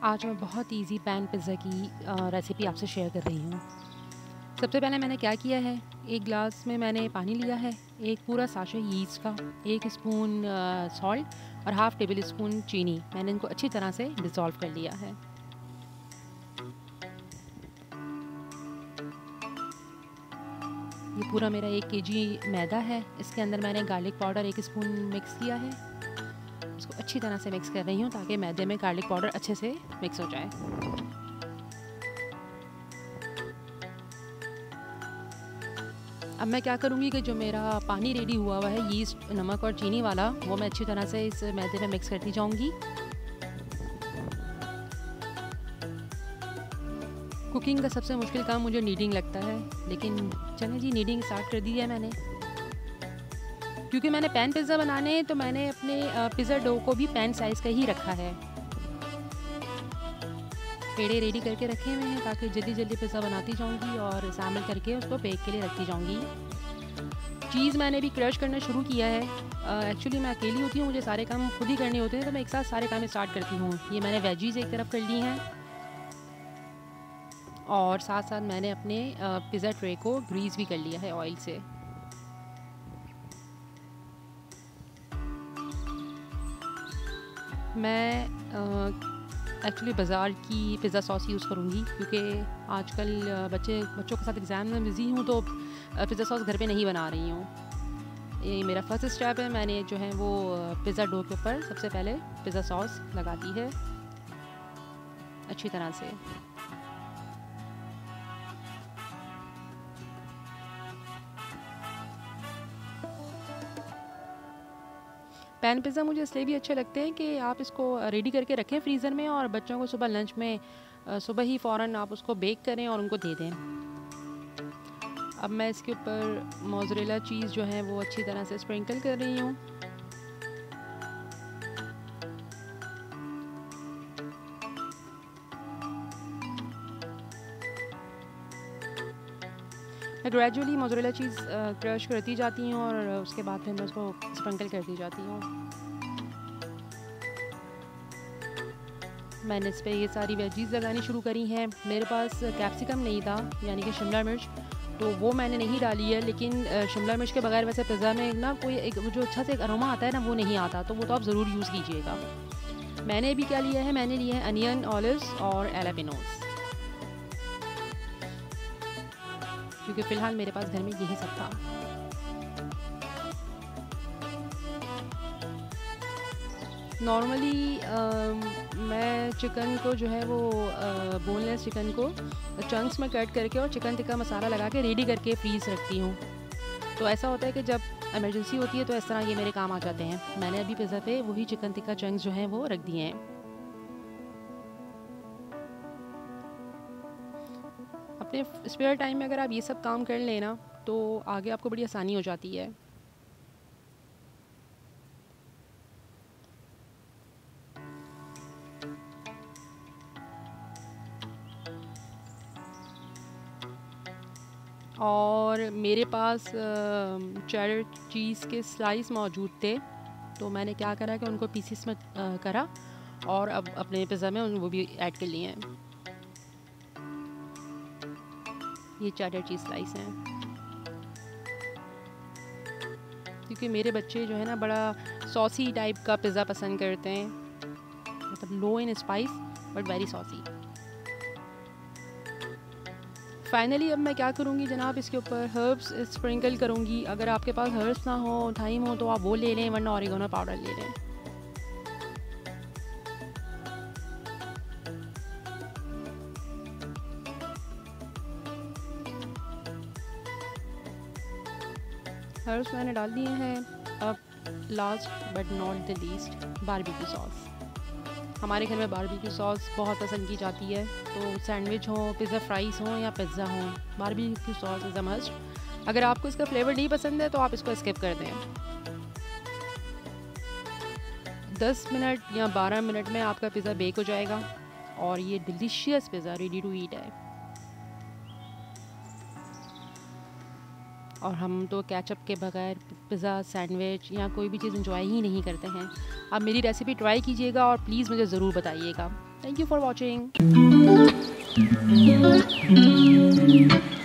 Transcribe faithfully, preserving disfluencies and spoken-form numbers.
आज मैं बहुत इजी पैन पिज़्ज़ा की रेसिपी आपसे शेयर कर रही हूँ। सबसे पहले मैंने क्या किया है, एक ग्लास में मैंने पानी लिया है, एक पूरा साशे यीस्ट का, एक स्पून सॉल्ट और हाफ़ टेबल स्पून चीनी। मैंने इनको अच्छी तरह से डिज़ोल्व कर लिया है। ये पूरा मेरा एक केजी मैदा है। इसके अंदर मैंने गार्लिक पाउडर एक स्पून मिक्स किया है। इसको अच्छी तरह से मिक्स कर रही हूँ ताकि मैदे में गार्लिक पाउडर अच्छे से मिक्स हो जाए। अब मैं क्या करूँगी कि जो मेरा पानी रेडी हुआ हुआ है यीस्ट, नमक और चीनी वाला, वो मैं अच्छी तरह से इस मैदे में मिक्स करती जाऊँगी। कुकिंग का सबसे मुश्किल काम मुझे नीडिंग लगता है, लेकिन चलें जी, नीडिंग स्टार्ट कर दी है मैंने। क्योंकि मैंने पैन पिज़्ज़ा बनाने हैं तो मैंने अपने पिज़्ज़ा डो को भी पैन साइज़ का ही रखा है। पेड़े रेडी करके रखे हुए हैं ताकि जल्दी जल्दी पिज़्ज़ा बनाती जाऊंगी और शामिल करके उसको बेक के लिए रखती जाऊंगी। चीज़ मैंने भी क्रश करना शुरू किया है। एक्चुअली मैं अकेली होती हूँ, मुझे सारे काम खुद ही करने होते हैं, तो मैं एक साथ सारे काम स्टार्ट करती हूँ। ये मैंने वेजीज़ एक तरफ कर ली हैं और साथ साथ मैंने अपने पिज़्ज़ा ट्रे को ग्रीस भी कर लिया है ऑयल से। मैं एक्चुअली बाज़ार की पिज़्ज़ा सॉस यूज़ करूँगी क्योंकि आजकल बच्चे बच्चों के साथ एग्ज़ाम में बिज़ी हूँ, तो पिज़्ज़ा सॉस घर पे नहीं बना रही हूँ। ये मेरा फर्स्ट स्टेप है। मैंने जो है वो पिज़्ज़ा डो के ऊपर सबसे पहले पिज़्ज़ा सॉस लगा दी है अच्छी तरह से। पैन पिज़्ज़ा मुझे इसलिए भी अच्छे लगते हैं कि आप इसको रेडी करके रखें फ्रीज़र में और बच्चों को सुबह लंच में सुबह ही फ़ौरन आप उसको बेक करें और उनको दे दें। अब मैं इसके ऊपर मोज़रेला चीज़ जो है वो अच्छी तरह से स्प्रिंकल कर रही हूँ। मैं ग्रेजुअली मोज़रेला चीज़ क्रश करती जाती हूँ और उसके बाद फिर मैं उसको स्प्रिंकल करती जाती हूँ। मैंने इस पर ये सारी वेजीज़ लगानी शुरू करी हैं। मेरे पास कैप्सिकम नहीं था, यानी कि शिमला मिर्च, तो वो मैंने नहीं डाली है। लेकिन शिमला मिर्च के बगैर वैसे पिज़्ज़ा में ना कोई एक जो अच्छा से एक अरोमा आता है ना, वो नहीं आता, तो वो तो आप ज़रूर यूज़ कीजिएगा। मैंने अभी क्या लिया है, मैंने लिया है अनियन, ऑलिव्स और एलापिनोस, क्योंकि फ़िलहाल मेरे पास घर में यही सब था। नॉर्मली मैं चिकन को जो है वो बोनलेस चिकन को चंक्स में कट करके और चिकन टिक्का मसाला लगा के रेडी करके फ्रीज़ रखती हूँ। तो ऐसा होता है कि जब इमरजेंसी होती है तो इस तरह ये मेरे काम आ जाते हैं। मैंने अभी पिज़्ज़ा पे वही चिकन टिक्का चंक्स जो हैं वो रख दिए हैं। अपने स्पेयर टाइम में अगर आप ये सब काम कर लें ना, तो आगे आपको बड़ी आसानी हो जाती है। और मेरे पास चेडर चीज़ के स्लाइस मौजूद थे, तो मैंने क्या करा कि उनको पीसेस में करा और अब अपने पिज़्ज़ा में वो भी ऐड कर लिए हैं। ये चेडर चीज़ स्लाइस हैं, क्योंकि मेरे बच्चे जो है ना बड़ा सॉसी टाइप का पिज़्ज़ा पसंद करते हैं, मतलब low in spice but very saucy. Finally अब मैं क्या करूँगी जनाब, इसके ऊपर हर्ब्स स्प्रिंकल करूँगी। अगर आपके पास हर्ब्स ना हो, टाइम हो, तो आप वो ले लें, वरना ऑरिगेनो पाउडर ले लें। हर्ब्स मैंने डाल दिए हैं। अब last but not the least, barbecue sauce. हमारे घर में बारबेक्यू सॉस बहुत पसंद की जाती है, तो सैंडविच हो, पिज़्ज़ा फ्राइज़ हो या पिज़्ज़ा हो, barbecue sauce is a must. अगर आपको इसका फ्लेवर नहीं पसंद है तो आप इसको स्किप कर दें। दस मिनट या बारह मिनट में आपका पिज़्ज़ा बेक हो जाएगा और ये delicious pizza ready to eat है। और हम तो केचप के बगैर पिज़्ज़ा, सैंडविच या कोई भी चीज़ एंजॉय ही नहीं करते हैं। आप मेरी रेसिपी ट्राई कीजिएगा और प्लीज़ मुझे ज़रूर बताइएगा। Thank you for watching.